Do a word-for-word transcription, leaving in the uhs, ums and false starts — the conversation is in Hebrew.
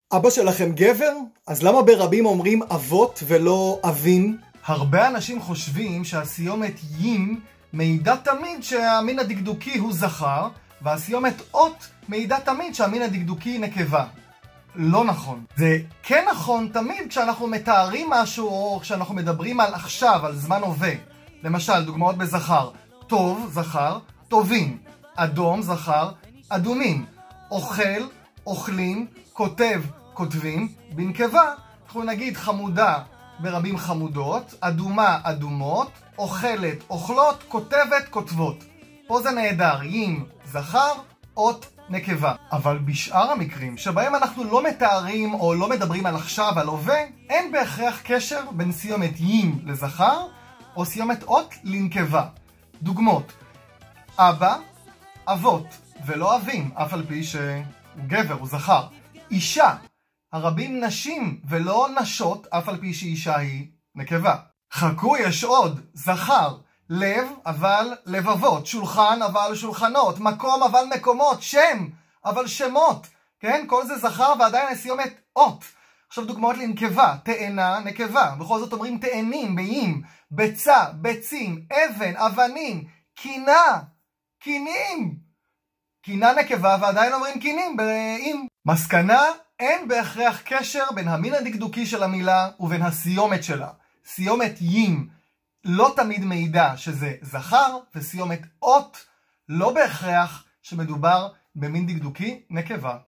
אבא שלכם גבר? אז למה ברבים אומרים אבות ולא אבים? הרבה אנשים חושבים שהסיומת ים מעידה תמיד שהמין הדקדוקי הוא זכר, והסיומת אות מעידה תמיד שהמין הדקדוקי נקבה. לא נכון. זה כן נכון תמיד כשאנחנו מתארים משהו או כשאנחנו מדברים על עכשיו, על זמן הווה. למשל, דוגמאות בזכר. טוב, זכר, טובים. אדום, זכר, אדומים. אוכל, אוכלים, כותב, כותבים. בנקבה, אנחנו נגיד חמודה ברבים חמודות, אדומה, אדומות, אוכלת, אוכלות, כותבת, כותבות. פה זה נהדר, ים, זכר, אות, נקבה. אבל בשאר המקרים שבהם אנחנו לא מתארים או לא מדברים על עכשיו, על הווה, אין בהכרח קשר בין סיומת ים לזכר או סיומת אות לנקבה. דוגמות: אבא, אבות, ולא אבים, אף על פי שהוא גבר, הוא זכר. אישה, הרבים נשים ולא נשות, אף על פי שאישה היא נקבה. חכו, יש עוד, זכר, לב אבל לבבות, שולחן אבל שולחנות, מקום אבל מקומות, שם אבל שמות, כן? כל זה זכר ועדיין הסיומת אות. עכשיו דוגמאות לנקבה: תאנה, נקבה, בכל זאת אומרים תאנים, בים, ביצה, ביצים, אבן, אבנים, קינה, קינים, קינה נקבה ועדיין אומרים קינים באים. מסקנה: אין בהכרח קשר בין המין הדקדוקי של המילה ובין הסיומת שלה. סיומת ים לא תמיד מעידה שזה זכר, וסיומת אות לא בהכרח שמדובר במין דקדוקי נקבה.